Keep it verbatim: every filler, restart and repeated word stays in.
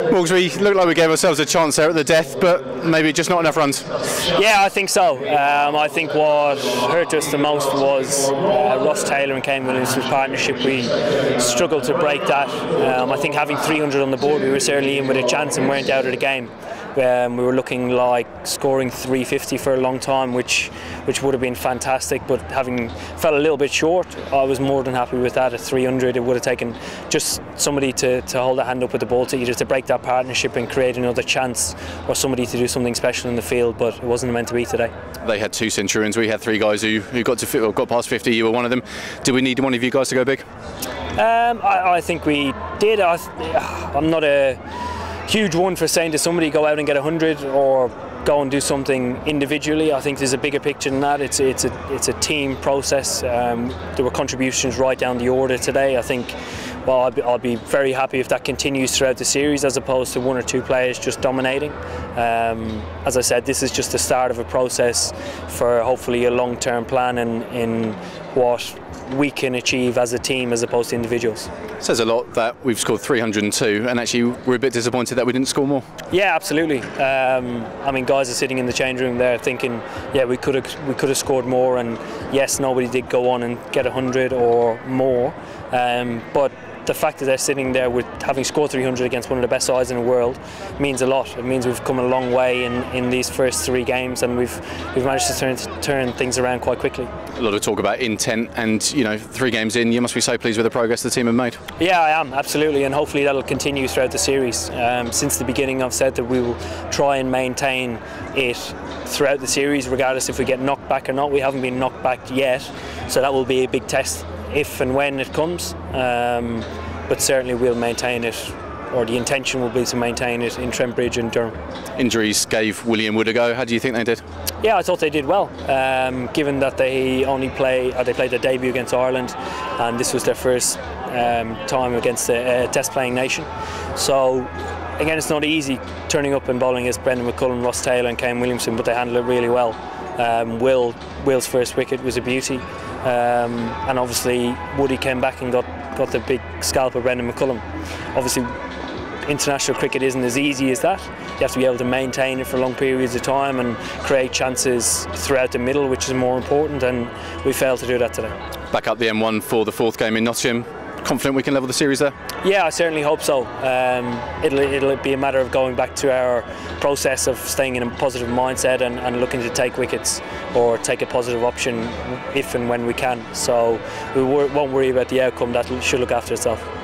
Morgs, we looked like we gave ourselves a chance there at the death, but maybe just not enough runs. Yeah, I think so. Um, I think what hurt us the most was uh, Ross Taylor and Kane Williamson's partnership. We struggled to break that. Um, I think having three hundred on the board, we were certainly in with a chance and weren't out of the game. Um, we were looking like scoring three fifty for a long time, which which would have been fantastic, but having fell a little bit short, I was more than happy with that. At three hundred, it would have taken just somebody to, to hold a hand up with the ball to either to break that partnership and create another chance, or somebody to do something special in the field, but it wasn't meant to be today. They had two centurions, we had three guys who, who got to or got past fifty, you were one of them. Did we need one of you guys to go big? Um, I, I think we did. I, I'm not a huge one for saying to somebody go out and get a hundred or go and do something individually. I think there's a bigger picture than that. It's it's a it's a team process. Um, there were contributions right down the order today. I think, well, I'll be, I'll be very happy if that continues throughout the series, as opposed to one or two players just dominating. Um, as I said, this is just the start of a process for hopefully a long-term plan in in what we can achieve as a team as opposed to individuals. It says a lot that we've scored three hundred and two, and actually we're a bit disappointed that we didn't score more. Yeah, absolutely. Um, I mean, guys are sitting in the change room there thinking, yeah, we could have we could have scored more, and yes, nobody did go on and get a hundred or more, um, but the fact that they're sitting there with having scored three hundred against one of the best sides in the world means a lot. It means we've come a long way in, in these first three games, and we've we've managed to turn turn things around quite quickly. A lot of talk about intent, and you know, three games in, you must be so pleased with the progress the team have made. Yeah, I am, absolutely, and hopefully that'll continue throughout the series. Um, since the beginning, I've said that we will try and maintain it throughout the series, regardless if we get knocked back or not. We haven't been knocked back yet, so that will be a big test if and when it comes. Um, but certainly we'll maintain it, or the intention will be to maintain it in Trent Bridge and Durham. Injuries gave William Wood a go. How do you think they did? Yeah, I thought they did well, um, given that they only play, or they played their debut against Ireland, and this was their first um, time against a, a test-playing nation. So again, it's not easy turning up and bowling as Brendan McCullum, Ross Taylor and Kane Williamson, but they handled it really well. Um, Will, Will's first wicket was a beauty, um, and obviously Woody came back and got, got the big scalp of Brendan McCullum. Obviously, international cricket isn't as easy as that. You have to be able to maintain it for long periods of time and create chances throughout the middle, which is more important, and we failed to do that today. Back up the M one for the fourth game in Nottingham. Confident we can level the series there? Yeah, I certainly hope so. Um, it'll, it'll be a matter of going back to our process of staying in a positive mindset and, and looking to take wickets or take a positive option if and when we can. So we won't worry about the outcome. That should look after itself.